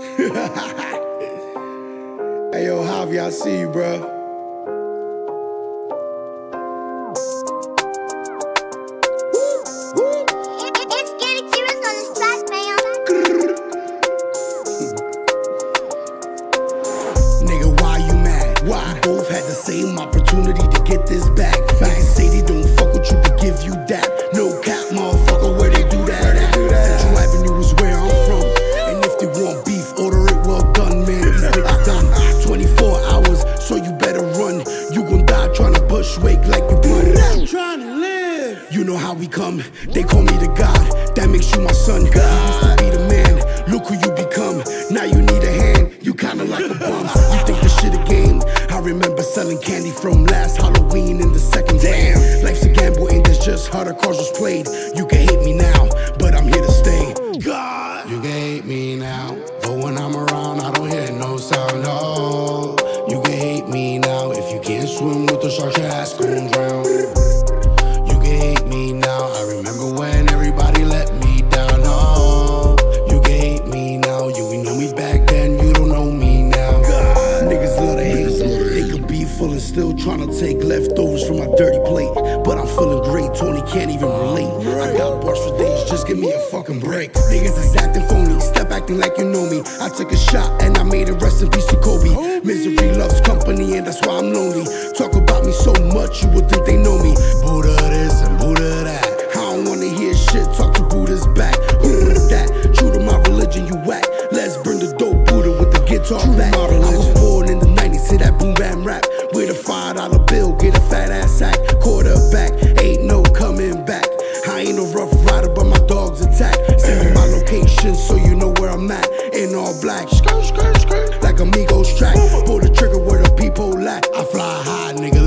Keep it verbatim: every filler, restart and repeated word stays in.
Hey yo, Javi, I see you, bro. Nigga, why you mad? Why? We both had the same opportunity to get this back. Facts say they don't fuck with you but give you that. No cap, motherfucker, where they do that? Where they do that? Central Avenue is where I'm from. And if they want beef, order it well done, man. These niggas done twenty-four hours, so you better run. You gon' die trying to bushwake like you put it out. Trying to live. You know how we come. They call me the God. That makes you my son. God. You used to be the man. Look who you become. Now you need a hand. You kinda like a bum. You think this shit a game? I remember selling candy from last Halloween in the second Damn. Life's a gamble and there's just how the cards was played. You can hate me now, but I'm here to stay. God, you can hate me now, but when I'm around, I don't hear no sound. No, you can hate me now. If you can't swim with the sharks, your ass gon' drown. You can hate me now. I remember when everybody let me down. No, you can hate me now. You ain't know me back then, you don't know me now. God. Niggas love to hate. They could be full and still trying to take leftovers from my dirty plate. But I'm feeling great, Tony can't even relate. I got bars for days, just give me a fucking break. Niggas is acting phony, step acting like you know me. I took a shot and I made it, rest in peace to Kobe. Misery loves company and that's why I'm lonely. Talk about me so much, you would think they know me. Buddha this and Buddha that. I don't wanna hear shit, talk to Buddha's back. Who is that? True to my religion, you whack. Let's burn the dope Buddha with the guitar back. I was born in the nineties, hear that boom bam rap. With a five dollar bill, get a fat ass sack. Quarterback, ain't no coming back. I ain't a rough rider, but my dogs attack. Send me my location so you know where I'm at. In all black, skirt, skirt, skirt, like Amigos track. Pull the trigger where the people lack. I fly high, nigga.